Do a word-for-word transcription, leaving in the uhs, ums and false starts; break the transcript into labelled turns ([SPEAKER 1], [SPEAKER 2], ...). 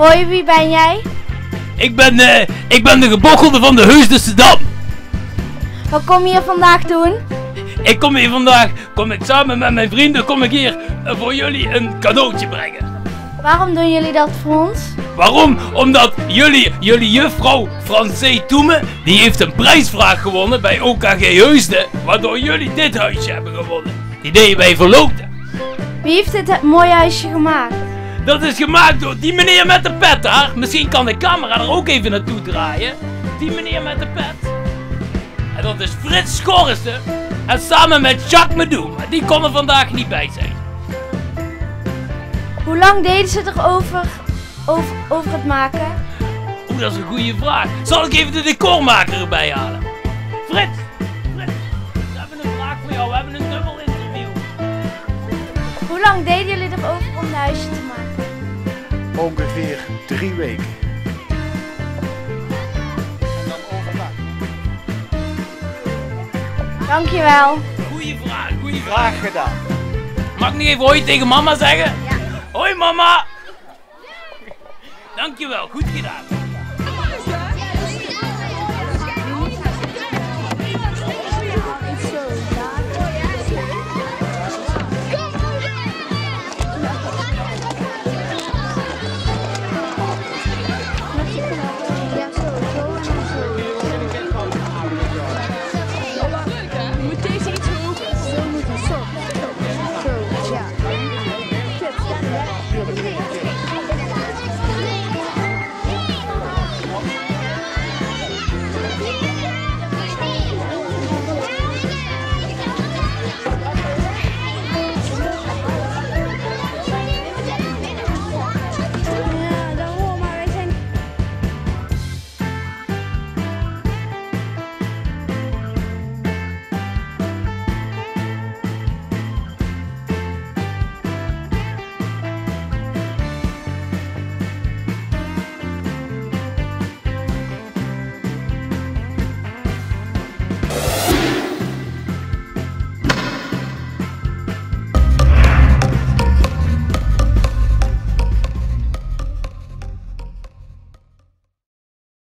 [SPEAKER 1] Hoi, wie ben jij?
[SPEAKER 2] Ik ben, uh, ik ben de gebochelde van de Heusdense Dam.
[SPEAKER 1] Wat kom je hier vandaag doen?
[SPEAKER 2] Ik kom hier vandaag, kom ik samen met mijn vrienden, kom ik hier uh, voor jullie een cadeautje brengen.
[SPEAKER 1] Waarom doen jullie dat voor ons?
[SPEAKER 2] Waarom? Omdat jullie, jullie juffrouw Francé Toeme, die heeft een prijsvraag gewonnen bij O K G Heusden, waardoor jullie dit huisje hebben gewonnen. Die deden wij verloten.
[SPEAKER 1] Wie heeft dit mooie huisje gemaakt?
[SPEAKER 2] Dat is gemaakt door die meneer met de pet daar. Misschien kan de camera er ook even naartoe draaien. Die meneer met de pet. En dat is Frits Schorsten. En samen met Jacques Medoum. Maar die kon er vandaag niet bij zijn.
[SPEAKER 1] Hoe lang deden ze erover over, over het maken?
[SPEAKER 2] Oeh, dat is een goede vraag. Zal ik even de decormaker erbij halen? Frits, Frits, we hebben een vraag voor jou. We hebben een dubbel interview.
[SPEAKER 1] Hoe lang deden jullie erover om het huisje te maken?
[SPEAKER 3] Ongeveer drie weken.
[SPEAKER 4] En dan overdag.
[SPEAKER 1] Dankjewel.
[SPEAKER 2] Goeie vraag, goeie vraag.
[SPEAKER 3] Graag gedaan.
[SPEAKER 2] Mag ik nog even hoi tegen mama zeggen?
[SPEAKER 1] Ja.
[SPEAKER 2] Hoi mama! Dankjewel, goed gedaan.